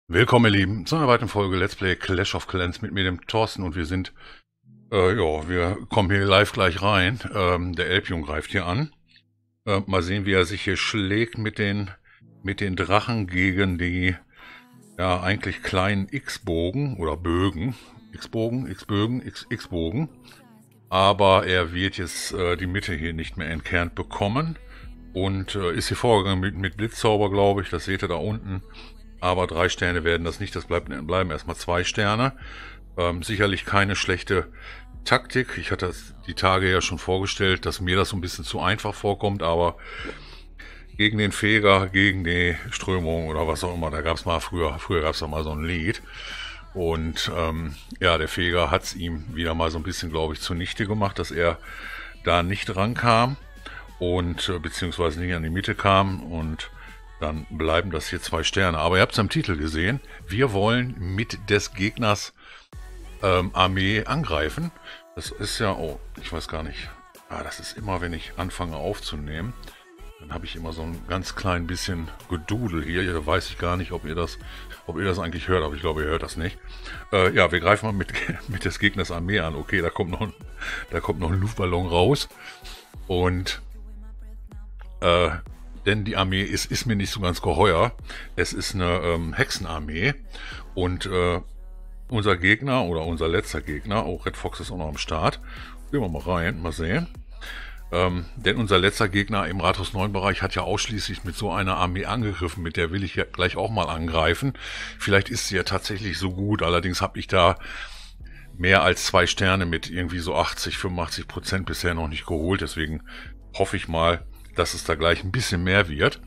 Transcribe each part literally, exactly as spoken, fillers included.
Willkommen, ihr Lieben, zu einer weiteren Folge Let's Play Clash of Clans mit mir, dem Thorsten, und wir sind, äh, ja, wir kommen hier live gleich rein. Ähm, der Elbjung greift hier an. Äh, mal sehen, wie er sich hier schlägt mit den, mit den Drachen gegen die, ja, eigentlich kleinen X-Bogen oder Bögen. X-Bogen, X-Bögen, X-Bogen. Aber er wird jetzt äh, die Mitte hier nicht mehr entkernt bekommen. Und äh, ist hier vorgegangen mit, mit Blitzzauber, glaube ich, das seht ihr da unten. Aber drei Sterne werden das nicht, das bleibt, bleiben erstmal zwei Sterne. Ähm, sicherlich keine schlechte Taktik. Ich hatte das die Tage ja schon vorgestellt, dass mir das so ein bisschen zu einfach vorkommt, aber gegen den Feger, gegen die Strömung oder was auch immer, da gab es mal früher, früher gab es da mal so ein Lied. Und ähm, ja, der Feger hat es ihm wieder mal so ein bisschen, glaube ich, zunichte gemacht, dass er da nicht rankam und äh, beziehungsweise nicht an die Mitte kam, und dann bleiben das hier zwei Sterne. Aber ihr habt es am Titel gesehen. Wir wollen mit des Gegners ähm, Armee angreifen. Das ist ja, oh, ich weiß gar nicht. Ah, das ist immer, wenn ich anfange aufzunehmen, dann habe ich immer so ein ganz klein bisschen Gedudel hier. Da weiß ich gar nicht, ob ihr das, ob ihr das eigentlich hört. Aber ich glaube, ihr hört das nicht. Äh, ja, wir greifen mal mit, mit des Gegners Armee an. Okay, da kommt noch ein, da kommt noch ein Luftballon raus. Und äh, denn die Armee ist, ist mir nicht so ganz geheuer. Es ist eine ähm, Hexenarmee. Und äh, unser Gegner oder unser letzter Gegner, auch Red Fox ist auch noch am Start. Gehen wir mal rein, mal sehen. Ähm, denn unser letzter Gegner im Rathaus neun Bereich hat ja ausschließlich mit so einer Armee angegriffen. Mit der will ich ja gleich auch mal angreifen. Vielleicht ist sie ja tatsächlich so gut. Allerdings habe ich da mehr als zwei Sterne mit irgendwie so achtzig, fünfundachtzig Prozent bisher noch nicht geholt. Deswegen hoffe ich mal, dass es da gleich ein bisschen mehr wird.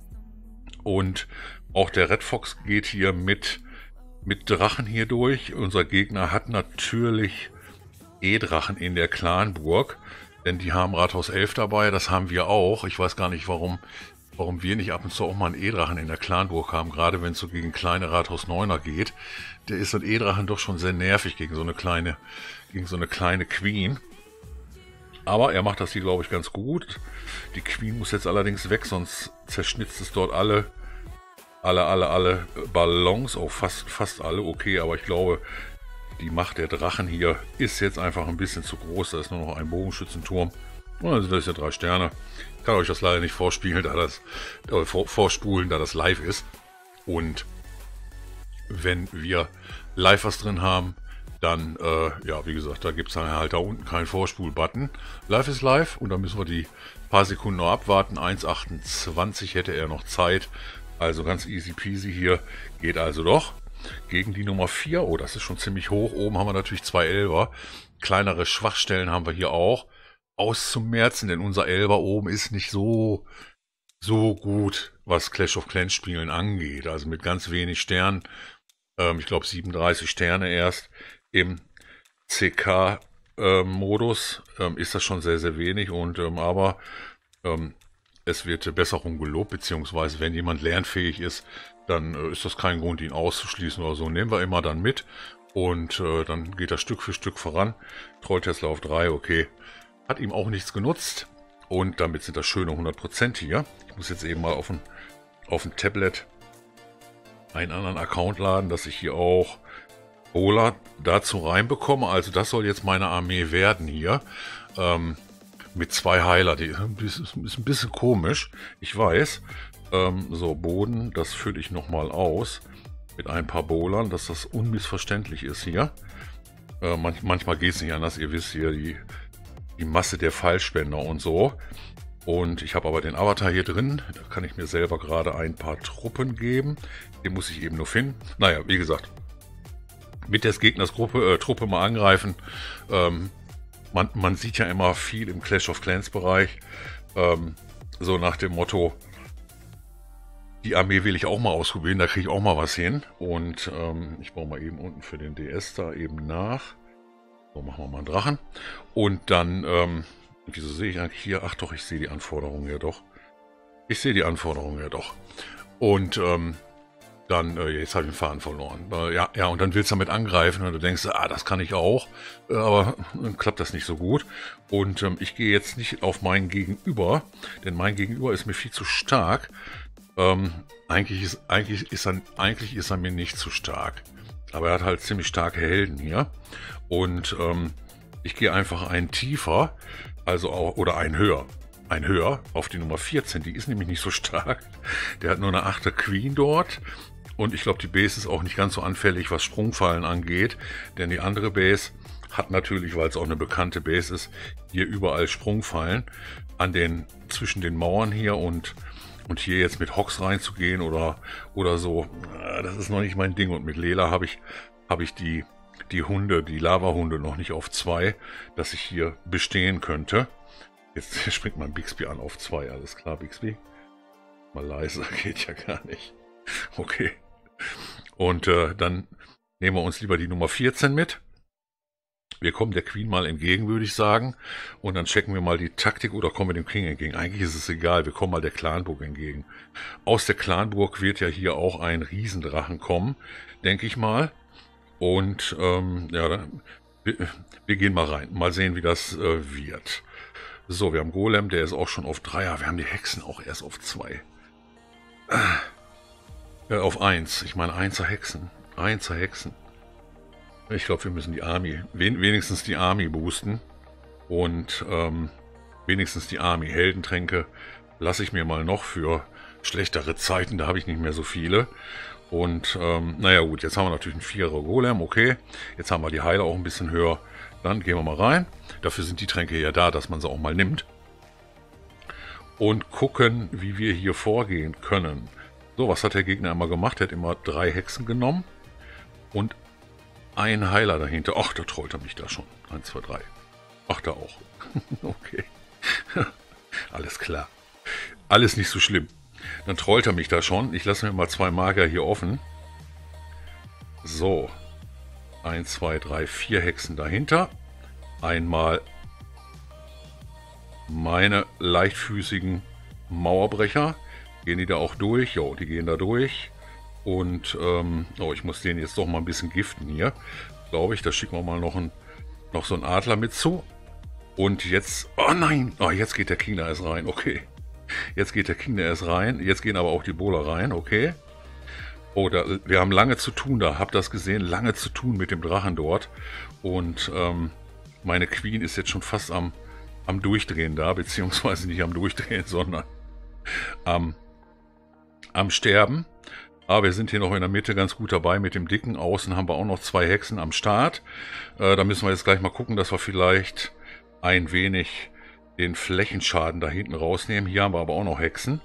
Und auch der Red Fox geht hier mit, mit Drachen hier durch. Unser Gegner hat natürlich E-Drachen in der Clanburg, denn die haben Rathaus elf dabei, das haben wir auch. Ich weiß gar nicht, warum, warum wir nicht ab und zu auch mal einen E-Drachen in der Clanburg haben, gerade wenn es so gegen kleine Rathaus neuner geht. Der ist so ein E-Drachen doch schon sehr nervig gegen so eine kleine, gegen so eine kleine Queen. Aber er macht das hier, glaube ich, ganz gut. Die Queen muss jetzt allerdings weg, sonst zerschnitzt es dort alle, alle, alle, alle Ballons. Oh, fast, fast alle. Okay, aber ich glaube, die Macht der Drachen hier ist jetzt einfach ein bisschen zu groß. Da ist nur noch ein Bogenschützenturm. Und dann sind das ja drei Sterne. Ich kann euch das leider nicht vorspielen, da das, äh, vor, vorspulen, da das live ist. Und wenn wir live was drin haben, dann, äh, ja, wie gesagt, da gibt es dann halt da unten keinen Vorspul-Button. Live ist live, und dann müssen wir die paar Sekunden noch abwarten. eins achtundzwanzig hätte er noch Zeit. Also ganz easy peasy hier. Geht also doch. Gegen die Nummer vier. Oh, das ist schon ziemlich hoch. Oben haben wir natürlich zwei Elfer. Kleinere Schwachstellen haben wir hier auch. Auszumerzen, denn unser Elfer oben ist nicht so, so gut, was Clash of Clans Spielen angeht. Also mit ganz wenig Sternen. Ähm, ich glaube siebenunddreißig Sterne erst. Im C K-Modus ähm, ist das schon sehr, sehr wenig, und ähm, aber ähm, es wird Besserung gelobt, beziehungsweise wenn jemand lernfähig ist, dann äh, ist das kein Grund, ihn auszuschließen oder so. Nehmen wir immer dann mit, und äh, dann geht das Stück für Stück voran. Troll-Tesla auf drei, okay. Hat ihm auch nichts genutzt, und damit sind das schöne hundert Prozent hier. Ich muss jetzt eben mal auf ein, auf ein Tablet einen anderen Account laden, dass ich hier auch Ola dazu reinbekomme. Also das soll jetzt meine Armee werden hier. Ähm, mit zwei Heiler. Die ist ein bisschen komisch. Ich weiß. Ähm, so, Boden, das fülle ich nochmal aus. Mit ein paar Bowlern, dass das unmissverständlich ist hier. Äh, manch, manchmal geht es nicht anders. Ihr wisst hier, die, die Masse der Pfeilspender und so. Und ich habe aber den Avatar hier drin. Da kann ich mir selber gerade ein paar Truppen geben. Den muss ich eben nur finden. Naja, wie gesagt, mit des Gegners Gruppe, äh, Truppe mal angreifen. Ähm, man, man sieht ja immer viel im Clash of Clans Bereich. Ähm, so nach dem Motto, die Armee will ich auch mal ausprobieren, da kriege ich auch mal was hin. Und ähm, ich baue mal eben unten für den D S da eben nach. So, machen wir mal einen Drachen. Und dann, ähm, wieso sehe ich eigentlich hier? Ach doch, ich sehe die Anforderungen ja doch. Ich sehe die Anforderungen ja doch. Und ähm, dann, äh, jetzt habe ich den Faden verloren. Äh, ja, ja, und dann willst du damit angreifen, und du denkst, ah, das kann ich auch, äh, aber dann klappt das nicht so gut. Und ähm, ich gehe jetzt nicht auf mein Gegenüber, denn mein Gegenüber ist mir viel zu stark. Ähm, Eigentlich ist, eigentlich, ist er, eigentlich ist er mir nicht zu stark. Aber er hat halt ziemlich starke Helden hier. Und ähm, ich gehe einfach einen tiefer, also auch, oder einen höher. Ein höher auf die Nummer vierzehn. Die ist nämlich nicht so stark. Der hat nur eine achte Queen dort. Und ich glaube, die Base ist auch nicht ganz so anfällig, was Sprungfallen angeht. Denn die andere Base hat natürlich, weil es auch eine bekannte Base ist, hier überall Sprungfallen. An den, zwischen den Mauern hier und... Und hier jetzt mit Hox reinzugehen oder, oder so, das ist noch nicht mein Ding. Und mit Lela habe ich, habe ich die, die Hunde, die Lava-Hunde noch nicht auf zwei, dass ich hier bestehen könnte. Jetzt springt mein Bixby an auf zwei, alles klar, Bixby. Mal leiser, geht ja gar nicht. Okay. Und äh, dann nehmen wir uns lieber die Nummer vierzehn mit. Wir kommen der Queen mal entgegen, würde ich sagen. Und dann checken wir mal die Taktik oder kommen wir dem King entgegen. Eigentlich ist es egal, wir kommen mal der Clanburg entgegen. Aus der Clanburg wird ja hier auch ein Riesendrachen kommen, denke ich mal. Und ähm, ja, dann, wir, wir gehen mal rein. Mal sehen, wie das äh, wird. So, wir haben Golem, der ist auch schon auf drei. Ja, wir haben die Hexen auch erst auf zwei. Äh, auf eins. Ich meine, einser Hexen. Einser Hexen. Ich glaube, wir müssen die Army, wen, wenigstens die Army boosten. Und ähm, wenigstens die Army. Heldentränke lasse ich mir mal noch für schlechtere Zeiten. Da habe ich nicht mehr so viele. Und ähm, naja gut, jetzt haben wir natürlich einen Vierer Golem. Okay, jetzt haben wir die Heiler auch ein bisschen höher. Dann gehen wir mal rein. Dafür sind die Tränke ja da, dass man sie auch mal nimmt. Und gucken, wie wir hier vorgehen können. So, was hat der Gegner immer gemacht? Er hat immer drei Hexen genommen. Und ein Heiler dahinter. Ach, da trollt er mich da schon. eins, zwei, drei. Ach, da auch. Okay. Alles klar. Alles nicht so schlimm. Dann trollt er mich da schon. Ich lasse mir mal zwei Magier hier offen. So. eins, zwei, drei, vier Hexen dahinter. Einmal meine leichtfüßigen Mauerbrecher. Gehen die da auch durch? Jo, die gehen da durch. Und, ähm, oh, ich muss den jetzt doch mal ein bisschen giften hier. Glaube ich, da schicken wir mal noch, ein, noch so einen Adler mit zu. Und jetzt, oh nein, oh, jetzt geht der King da erst rein, okay. Jetzt geht der King da erst rein. Jetzt gehen aber auch die Bowler rein, okay. Oh, da, wir haben lange zu tun da, habt das gesehen? Lange zu tun mit dem Drachen dort. Und, ähm, meine Queen ist jetzt schon fast am, am Durchdrehen da, beziehungsweise nicht am Durchdrehen, sondern am, am Sterben. Aber wir sind hier noch in der Mitte ganz gut dabei mit dem Dicken. Außen haben wir auch noch zwei Hexen am Start. Äh, da müssen wir jetzt gleich mal gucken, dass wir vielleicht ein wenig den Flächenschaden da hinten rausnehmen. Hier haben wir aber auch noch Hexen.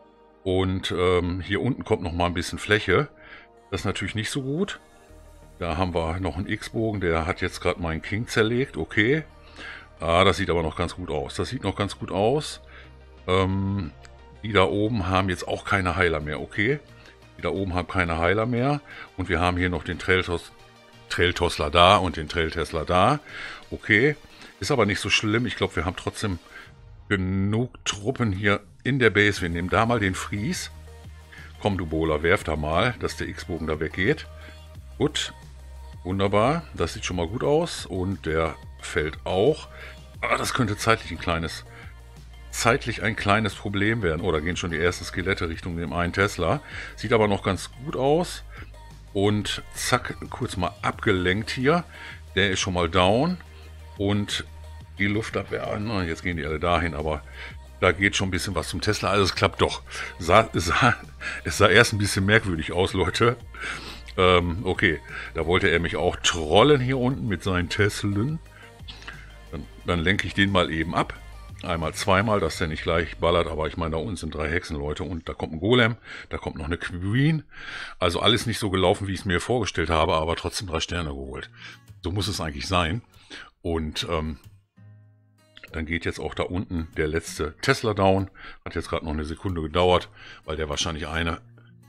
Und ähm, hier unten kommt noch mal ein bisschen Fläche. Das ist natürlich nicht so gut. Da haben wir noch einen X-Bogen. Der hat jetzt gerade meinen King zerlegt. Okay. Ah, das sieht aber noch ganz gut aus. Das sieht noch ganz gut aus. Ähm, die da oben haben jetzt auch keine Heiler mehr. Okay. Da oben haben keine Heiler mehr. Und wir haben hier noch den Trailtos, Trailtosler da und den Trailtesler da. Okay. Ist aber nicht so schlimm. Ich glaube, wir haben trotzdem genug Truppen hier in der Base. Wir nehmen da mal den Fries. Komm, du Bowler, werf da mal, dass der X-Bogen da weggeht. Gut. Wunderbar. Das sieht schon mal gut aus. Und der fällt auch. Aber das könnte zeitlich ein kleines... zeitlich ein kleines Problem werden. Oh, da gehen schon die ersten Skelette Richtung dem einen Tesla. Sieht aber noch ganz gut aus. Und zack, kurz mal abgelenkt hier. Der ist schon mal down. Und die Luftabwehr, na, jetzt gehen die alle dahin, aber da geht schon ein bisschen was zum Tesla. Also es klappt doch. Sah, es, sah, es sah erst ein bisschen merkwürdig aus, Leute. Ähm, okay, da wollte er mich auch trollen hier unten mit seinen Teslen. Dann, dann lenke ich den mal eben ab. Einmal, zweimal, dass der nicht gleich ballert, aber ich meine, da unten sind drei Hexen, Leute, und da kommt ein Golem, da kommt noch eine Queen. Also alles nicht so gelaufen, wie ich es mir vorgestellt habe, aber trotzdem drei Sterne geholt. So muss es eigentlich sein. Und ähm, dann geht jetzt auch da unten der letzte Tesla down. Hat jetzt gerade noch eine Sekunde gedauert, weil der wahrscheinlich eine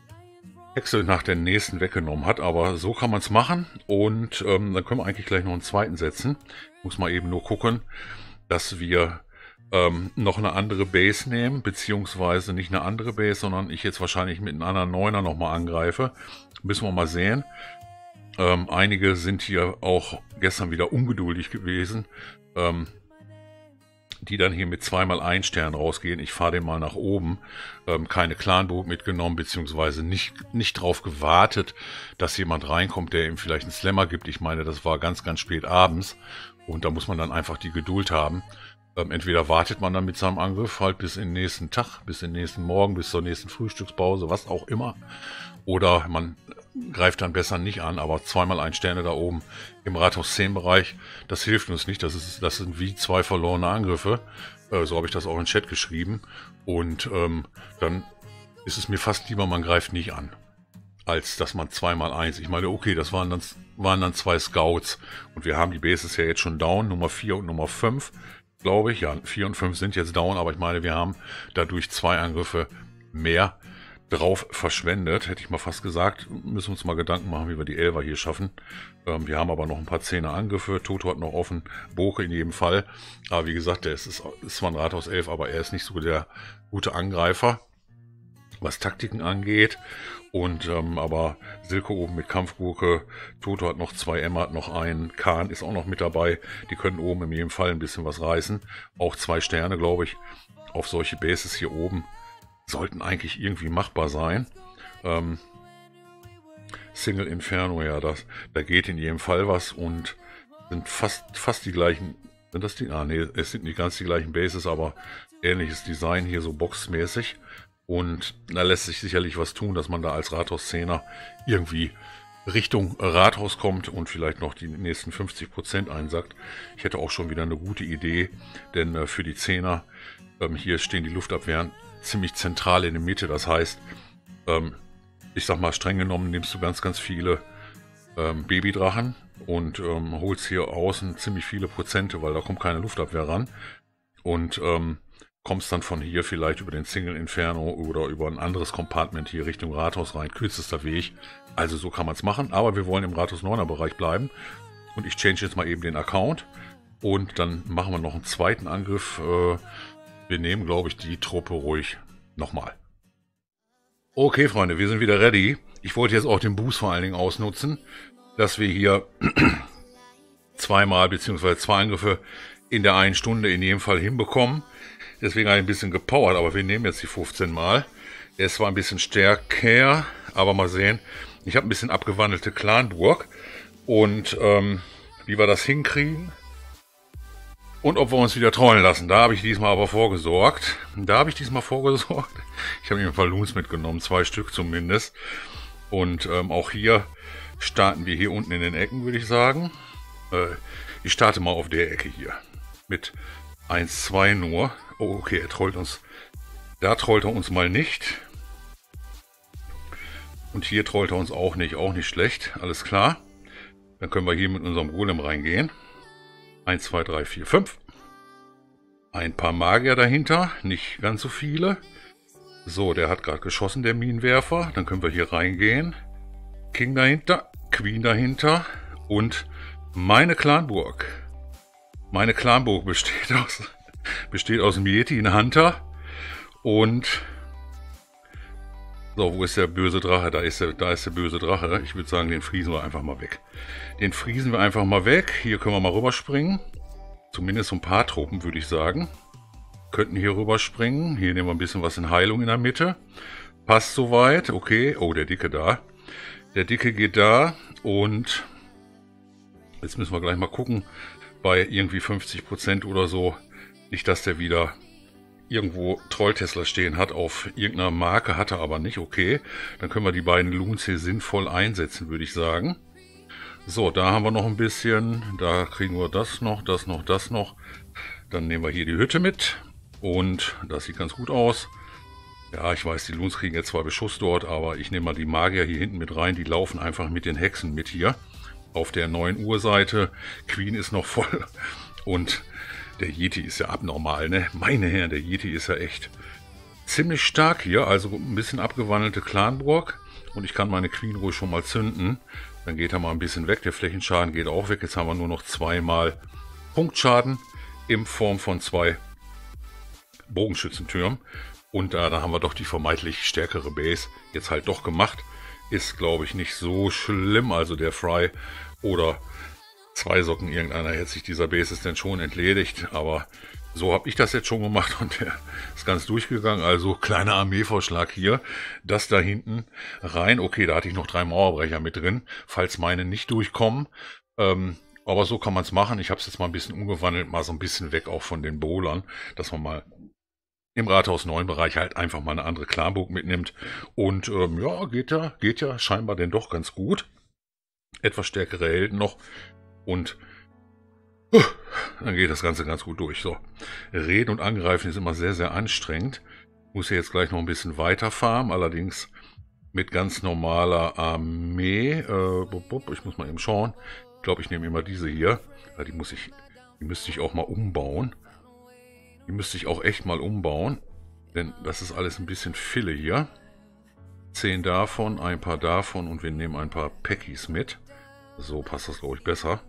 Hexe nach der nächsten weggenommen hat. Aber so kann man es machen. Und ähm, dann können wir eigentlich gleich noch einen zweiten setzen. Muss mal eben nur gucken, dass wir ähm, noch eine andere Base nehmen. Beziehungsweise nicht eine andere Base, sondern ich jetzt wahrscheinlich mit einem anderen Neuner nochmal angreife. Müssen wir mal sehen. Ähm, einige sind hier auch gestern wieder ungeduldig gewesen. Ähm, die dann hier mit zweimal ein Stern rausgehen. Ich fahre den mal nach oben. Ähm, keine Clanburg mitgenommen, beziehungsweise nicht, nicht drauf gewartet, dass jemand reinkommt, der ihm vielleicht einen Slammer gibt. Ich meine, das war ganz, ganz spät abends. Und da muss man dann einfach die Geduld haben. Ähm, entweder wartet man dann mit seinem Angriff halt bis in den nächsten Tag, bis in den nächsten Morgen, bis zur nächsten Frühstückspause, was auch immer. Oder man greift dann besser nicht an, aber zweimal ein Sterne da oben im Rathaus zehn Bereich, das hilft uns nicht. Das, ist, das sind wie zwei verlorene Angriffe. Äh, so habe ich das auch in den Chat geschrieben. Und ähm, dann ist es mir fast lieber, man greift nicht an, als dass man zweimal eins. Ich meine, okay, das waren dann, waren dann zwei Scouts. Und wir haben die Bases ja jetzt schon down, Nummer vier und Nummer fünf, glaube ich. Ja, vier und fünf sind jetzt down, aber ich meine, wir haben dadurch zwei Angriffe mehr drauf verschwendet, hätte ich mal fast gesagt. Müssen wir uns mal Gedanken machen, wie wir die Elfer hier schaffen. Ähm, wir haben aber noch ein paar Zehner Angriffe. Toto hat noch offen, Boke in jedem Fall. Aber wie gesagt, der ist, ist, ist zwar ein Rathaus elf, aber er ist nicht so der gute Angreifer, was Taktiken angeht. Und ähm, aber Silke oben mit Kampfgurke, Toto hat noch zwei, Emma hat noch einen, Kahn ist auch noch mit dabei. Die können oben in jedem Fall ein bisschen was reißen. Auch zwei Sterne, glaube ich, auf solche Bases hier oben sollten eigentlich irgendwie machbar sein. Ähm, Single Inferno, ja, das, da geht in jedem Fall was und sind fast, fast die gleichen. Sind das die? Ah, nee, es sind nicht ganz die gleichen Bases, aber ähnliches Design hier, so boxmäßig. Und da lässt sich sicherlich was tun, dass man da als Rathaus-Zehner irgendwie Richtung Rathaus kommt und vielleicht noch die nächsten fünfzig Prozent einsackt. Ich hätte auch schon wieder eine gute Idee, denn äh, für die Zehner, ähm, hier stehen die Luftabwehren ziemlich zentral in der Mitte. Das heißt, ähm, ich sag mal, streng genommen nimmst du ganz, ganz viele ähm, Babydrachen und ähm, holst hier außen ziemlich viele Prozente, weil da kommt keine Luftabwehr ran. Und ähm, kommst dann von hier vielleicht über den Single Inferno oder über ein anderes Compartment hier Richtung Rathaus rein. Kürzester Weg. Also so kann man es machen. Aber wir wollen im Rathaus neuner Bereich bleiben. Und ich change jetzt mal eben den Account. Und dann machen wir noch einen zweiten Angriff. Äh, Wir nehmen, glaube ich, die Truppe ruhig nochmal. Okay, Freunde, wir sind wieder ready. Ich wollte jetzt auch den Boost vor allen Dingen ausnutzen, dass wir hier zweimal bzw. zwei Angriffe in der einen Stunde in jedem Fall hinbekommen. Deswegen habe ich ein bisschen gepowert, aber wir nehmen jetzt die fünfzehn Mal. Er ist zwar ein bisschen stärker, aber mal sehen. Ich habe ein bisschen abgewandelte Clanburg. Und ähm, wie wir das hinkriegen und ob wir uns wieder trollen lassen, da habe ich diesmal aber vorgesorgt. Da habe ich diesmal vorgesorgt. Ich habe mir ein paar Loons mitgenommen, zwei Stück zumindest. Und ähm, auch hier starten wir hier unten in den Ecken, würde ich sagen. Äh, ich starte mal auf der Ecke hier mit eins, zwei nur. Oh, okay, er trollt uns. Da trollt er uns mal nicht. Und hier trollt er uns auch nicht. Auch nicht schlecht. Alles klar. Dann können wir hier mit unserem Golem reingehen. eins, zwei, drei, vier, fünf. Ein paar Magier dahinter. Nicht ganz so viele. So, der hat gerade geschossen, der Minenwerfer. Dann können wir hier reingehen. King dahinter. Queen dahinter. Und meine Clanburg. Meine Clanburg besteht aus... Besteht aus dem Yeti, ein Hunter und so, wo ist der böse Drache? Da ist der, da ist der böse Drache. Ich würde sagen, den friesen wir einfach mal weg. Den friesen wir einfach mal weg. Hier können wir mal rüberspringen. Zumindest so ein paar Truppen, würde ich sagen. Könnten hier rüberspringen. Hier nehmen wir ein bisschen was in Heilung in der Mitte. Passt soweit. Okay. Oh, der Dicke da. Der Dicke geht da und jetzt müssen wir gleich mal gucken. Bei irgendwie fünfzig Prozent oder so. Nicht, dass der wieder irgendwo Troll-Tesla stehen hat, auf irgendeiner Marke, hat er aber nicht. Okay, dann können wir die beiden Loons hier sinnvoll einsetzen, würde ich sagen. So, da haben wir noch ein bisschen. Da kriegen wir das noch, das noch, das noch. Dann nehmen wir hier die Hütte mit. Und das sieht ganz gut aus. Ja, ich weiß, die Loons kriegen jetzt zwar Beschuss dort, aber ich nehme mal die Magier hier hinten mit rein. Die laufen einfach mit den Hexen mit hier. Auf der neun Uhr Seite. Queen ist noch voll. Und... der Yeti ist ja abnormal, ne? Meine Herren, der Yeti ist ja echt ziemlich stark hier. Also ein bisschen abgewandelte Clanburg. Und ich kann meine Queen ruhig schon mal zünden. Dann geht er mal ein bisschen weg. Der Flächenschaden geht auch weg. Jetzt haben wir nur noch zweimal Punktschaden in Form von zwei Bogenschützentürmen. Und da, da haben wir doch die vermeintlich stärkere Base jetzt halt doch gemacht. Ist, glaube ich, nicht so schlimm. Also der Fry oder... Zwei Socken, irgendeiner hätte sich dieser Basis denn schon entledigt, aber So habe ich das jetzt schon gemacht und der ist ganz durchgegangen. Also kleiner Armeevorschlag hier. Das da hinten rein. Okay, da hatte ich noch drei Mauerbrecher mit drin, falls meine nicht durchkommen. Ähm, aber so kann man es machen. Ich habe es jetzt mal ein bisschen umgewandelt, mal so ein bisschen weg auch von den Bowlern, dass man mal im Rathaus neun Bereich halt einfach mal eine andere Klarburg mitnimmt. Und ähm, ja, geht ja, geht ja scheinbar denn doch ganz gut. Etwas stärkere Helden noch. Und uh, dann geht das Ganze ganz gut durch. So, Reden und Angreifen ist immer sehr, sehr anstrengend. Muss hier jetzt gleich noch ein bisschen weiter farmen, allerdings mit ganz normaler Armee. Äh, ich muss mal eben schauen. Ich glaube, ich nehme immer diese hier. Ja, die muss ich, die müsste ich auch mal umbauen. Die müsste ich auch echt mal umbauen, denn das ist alles ein bisschen Fille hier. Zehn davon, ein paar davon und wir nehmen ein paar Packies mit. So passt das, glaube ich, besser.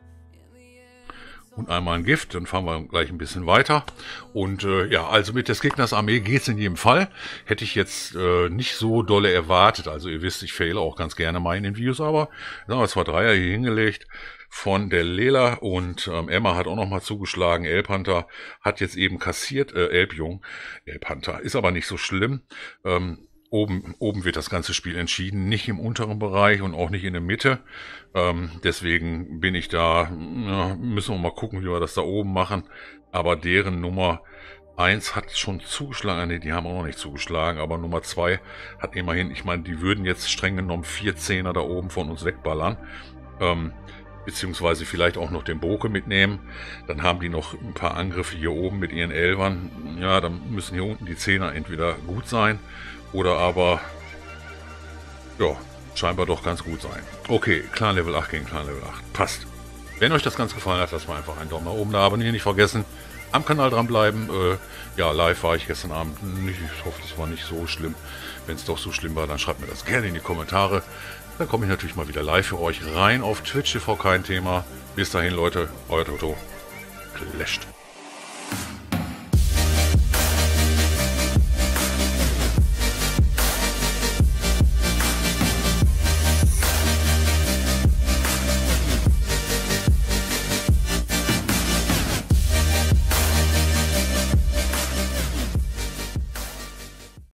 Und einmal ein Gift, dann fahren wir gleich ein bisschen weiter. Und äh, ja, also mit des Gegners Armee geht es in jedem Fall. Hätte ich jetzt äh, nicht so dolle erwartet. Also ihr wisst, ich fehle auch ganz gerne mal in den Videos, aber da haben wir zwei Dreier hier hingelegt von der Lela und ähm, Emma hat auch nochmal zugeschlagen. Elbhunter hat jetzt eben kassiert, äh, Elbjung, Elbhunter, ist aber nicht so schlimm. Ähm, Oben, oben wird das ganze Spiel entschieden, nicht im unteren Bereich und auch nicht in der Mitte. Ähm, deswegen bin ich da, ja, müssen wir mal gucken, wie wir das da oben machen. Aber deren Nummer eins hat schon zugeschlagen, nee, die haben auch noch nicht zugeschlagen, aber Nummer zwei hat immerhin, ich meine, die würden jetzt streng genommen vier Zehner da oben von uns wegballern. Ähm, beziehungsweise vielleicht auch noch den Boke mitnehmen. Dann haben die noch ein paar Angriffe hier oben mit ihren Elfern. Ja, dann müssen hier unten die Zehner entweder gut sein oder aber, ja, scheinbar doch ganz gut sein. Okay, Clan Level acht gegen Clan Level acht. Passt. Wenn euch das Ganze gefallen hat, lasst mal einfach einen Daumen nach oben da. Abonnieren nicht vergessen. Am Kanal dranbleiben. Äh, ja, live war ich gestern Abend nicht. Ich hoffe, das war nicht so schlimm. Wenn es doch so schlimm war, dann schreibt mir das gerne in die Kommentare. Dann komme ich natürlich mal wieder live für euch rein auf Twitch T V, kein Thema. Bis dahin, Leute, euer Toto. Clasht.